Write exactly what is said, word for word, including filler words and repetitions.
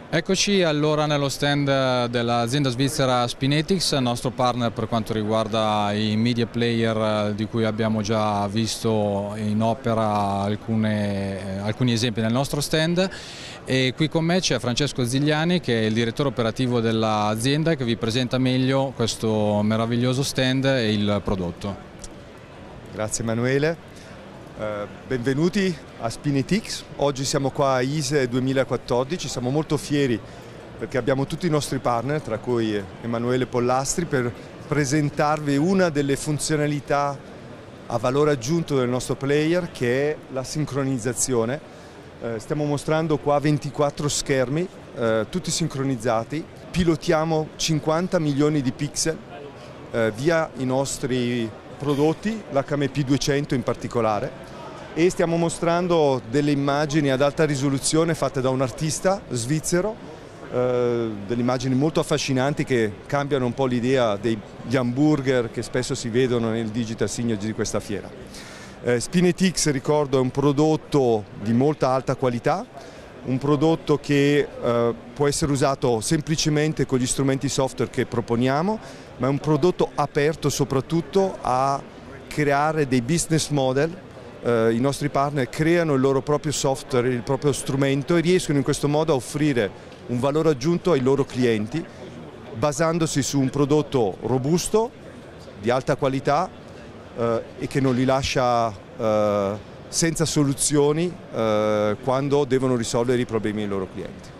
Eccoci allora nello stand dell'azienda svizzera Spinetics, nostro partner per quanto riguarda i media player di cui abbiamo già visto in opera alcune, alcuni esempi nel nostro stand. E qui con me c'è Francesco Zigliani, che è il direttore operativo dell'azienda, che vi presenta meglio questo meraviglioso stand e il prodotto. Grazie Emanuele. Uh, benvenuti a Spinetics. Oggi siamo qua a I S E duemilaquattordici, siamo molto fieri perché abbiamo tutti i nostri partner, tra cui Emanuele Pollastri, per presentarvi una delle funzionalità a valore aggiunto del nostro player, che è la sincronizzazione. Uh, stiamo mostrando qua ventiquattro schermi, uh, tutti sincronizzati, pilotiamo cinquanta milioni di pixel uh, via i nostri prodotti, l'H M P duecento in particolare, e stiamo mostrando delle immagini ad alta risoluzione fatte da un artista svizzero, eh, delle immagini molto affascinanti che cambiano un po' l'idea degli hamburger che spesso si vedono nel digital signage di questa fiera. Eh, Spinetics, ricordo, è un prodotto di molta alta qualità, un prodotto che eh, può essere usato semplicemente con gli strumenti software che proponiamo, ma è un prodotto aperto soprattutto a creare dei business model. Eh, I nostri partner creano il loro proprio software, il proprio strumento, e riescono in questo modo a offrire un valore aggiunto ai loro clienti, basandosi su un prodotto robusto, di alta qualità eh, e che non li lascia eh, senza soluzioni eh, quando devono risolvere i problemi dei loro clienti.